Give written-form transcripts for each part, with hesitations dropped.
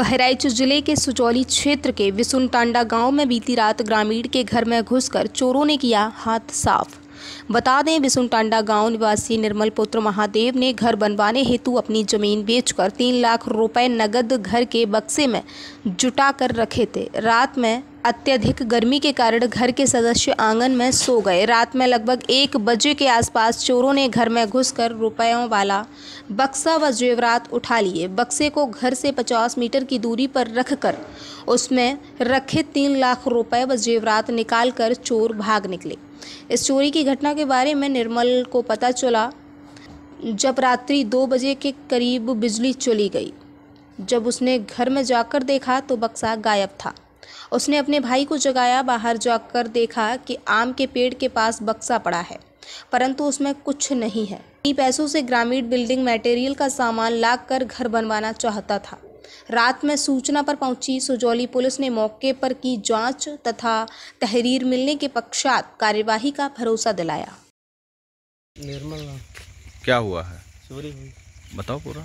बहराइच जिले के सुचौली क्षेत्र के विसुनटांडा गांव में बीती रात ग्रामीण के घर में घुसकर चोरों ने किया हाथ साफ। बता दें, विसुनटांडा गांव निवासी निर्मल पुत्र महादेव ने घर बनवाने हेतु अपनी जमीन बेचकर 3 लाख रुपए नगद घर के बक्से में जुटा कर रखे थे। रात में अत्यधिक गर्मी के कारण घर के सदस्य आंगन में सो गए। रात में लगभग 1 बजे के आसपास चोरों ने घर में घुसकर रुपयों वाला बक्सा व जेवरात उठा लिए। बक्से को घर से 50 मीटर की दूरी पर रखकर उसमें रखे 3 लाख रुपए व जेवरात निकालकर चोर भाग निकले। इस चोरी की घटना के बारे में निर्मल को पता चला जब रात्रि 2 बजे के करीब बिजली चली गई। जब उसने घर में जाकर देखा तो बक्सा गायब था। उसने अपने भाई को जगाया। बाहर जाकर देखा कि आम के पेड़ के पास बक्सा पड़ा है, परंतु उसमें कुछ नहीं है। पैसों से ग्रामीण बिल्डिंग मटेरियल का सामान लाकर घर बनवाना चाहता था। रात में सूचना पर पहुंची सुचौली पुलिस ने मौके पर की जांच तथा तहरीर मिलने के पश्चात कार्यवाही का भरोसा दिलाया। निर्मल क्या हुआ है? चोरी हुई। बताओ पूरा।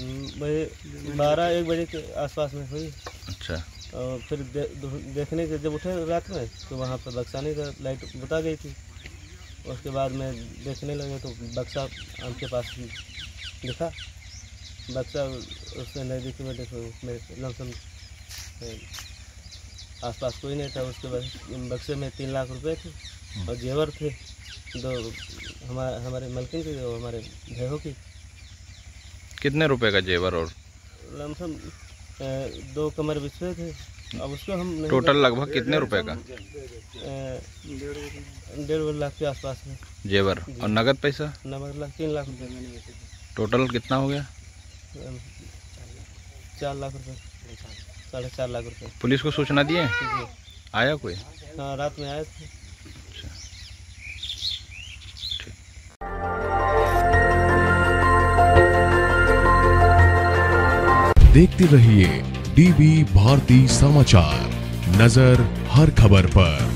12-1 बजे के आसपास में हुई। अच्छा। और फिर देखने के जब उठे रात में तो वहाँ पर बक्सा नहीं था, लाइट बता गई थी। उसके बाद में देखने लगे तो बक्सा हमके पास दिखा। बक्सा उससे नज़दीक में देखो, उसमें लमसम आसपास कोई नहीं था। उसके बाद बक्से में 3 लाख रुपए थे और जेवर थे, 2 हमारे मलकिन के और हमारे भैया की। कितने रुपए का जेवर और लमसम 2 कमर बिछे थे। अब उसको हम टोटल लगभग कितने रुपए का? 1.5 लाख के आसपास में जेवर। और नगद पैसा? नगद 3 लाख रुपये। टोटल कितना हो गया? 4 लाख रुपये, 4.5 लाख रुपये। पुलिस को सूचना दिए? आया कोई? हाँ, रात में आए थे। देखते रहिए डीवी भारती समाचार, नजर हर खबर पर।